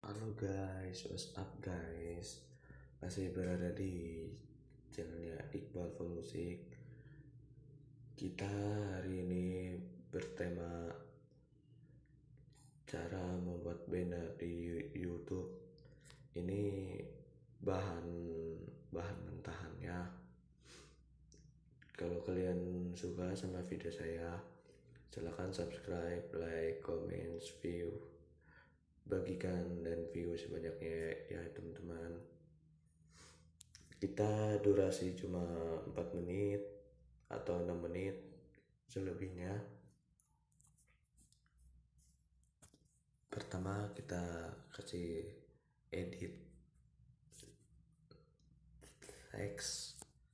Halo guys, what's up guys? Masih berada di channelnya Iqbal Folusik. Kita hari ini bertema cara membuat banner di YouTube. Ini bahan mentahannya. Kalau kalian suka sama video saya, silahkan subscribe, like, comment, view, bagikan dan view sebanyaknya ya teman-teman. Kita durasi cuma 4 menit atau 6 menit selebihnya. Pertama kita kasih edit teks.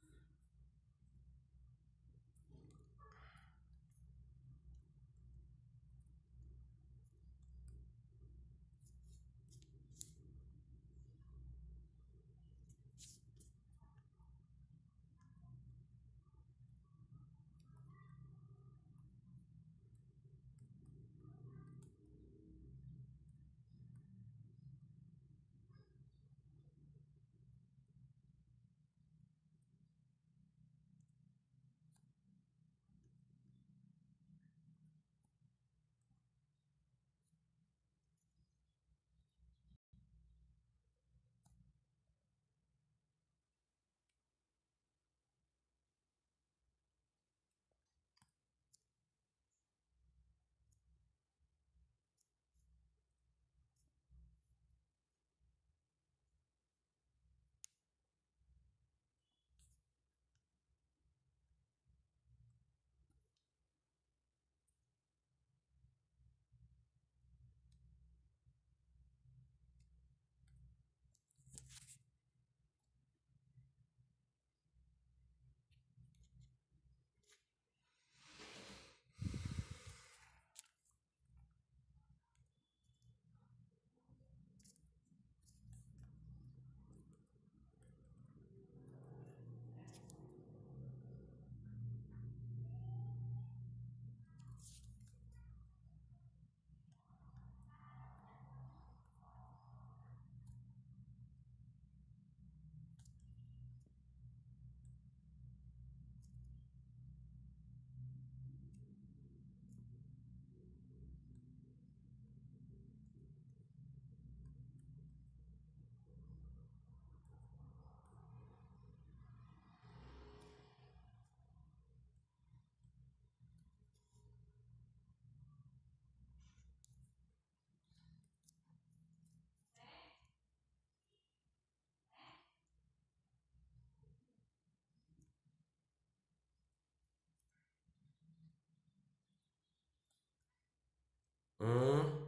Hmm.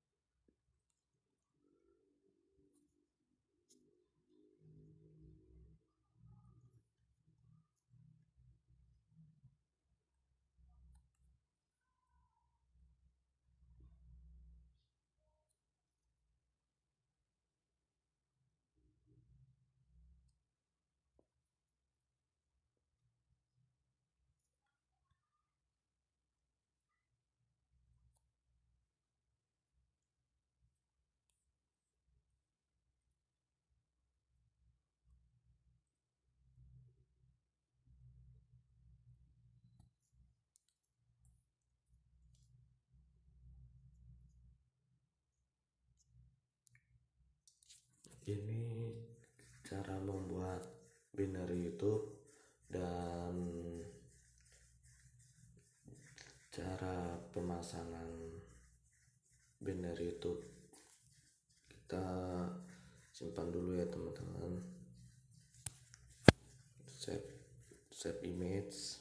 Ini cara membuat banner YouTube dan cara pemasangan banner YouTube. Kita simpan dulu ya teman-teman. Save image.